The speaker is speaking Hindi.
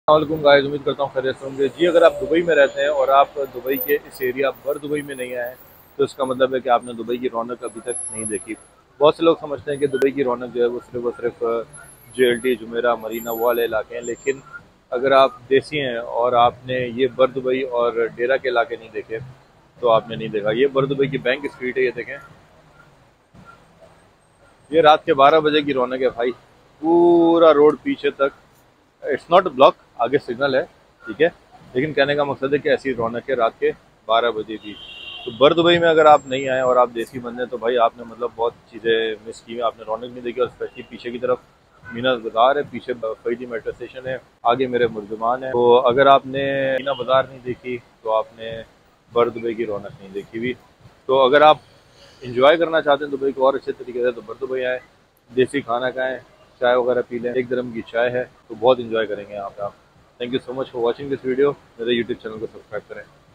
वालेकुम गाइस, उम्मीद करता हूँ खैरियत से होंगे जी। अगर आप दुबई में रहते हैं और आप दुबई के इस एरिया बर दुबई में नहीं आए तो इसका मतलब है कि आपने दुबई की रौनक अभी तक नहीं देखी। बहुत से लोग समझते हैं कि दुबई की रौनक जो है वो सिर्फ JLT, जुमेरा, मरीना वो वाले इलाके हैं, लेकिन अगर आप देसी हैं और आपने ये बर दुबई और डेरा के इलाके नहीं देखे तो आपने नहीं देखा। ये बर दुबई की बैंक स्ट्रीट है, ये देखें। ये रात के 12 बजे की रौनक है भाई। पूरा रोड पीछे तक, इट्स नॉट ब्लॉक, आगे सिग्नल है, ठीक है, लेकिन कहने का मकसद है कि ऐसी रौनक है रात के 12 बजे भी। तो बर दुबई में अगर आप नहीं आए और आप देसी बंदे तो भाई आपने मतलब बहुत चीज़ें मिस की, आपने रौनक नहीं देखी। और स्पेशली पीछे की तरफ मीना बाज़ार है, पीछे फरीदी मेट्रो स्टेशन है, आगे मेरे मुर्जुमान है। तो अगर आपने मीना बाज़ार नहीं देखी तो आपने बर दुबई की रौनक नहीं देखी भी। तो अगर आप इंजॉय करना चाहते हैं दुबई को और अच्छे तरीके से तो बर दुबई आए, देसी खाना खाएं, चाय वगैरह पी लें। 1 dirham की चाय है तो बहुत इंजॉय करेंगे यहाँ पे आप। Thank you so much for watching this video. मेरे यूट्यूब चैनल को सब्सक्राइब करें।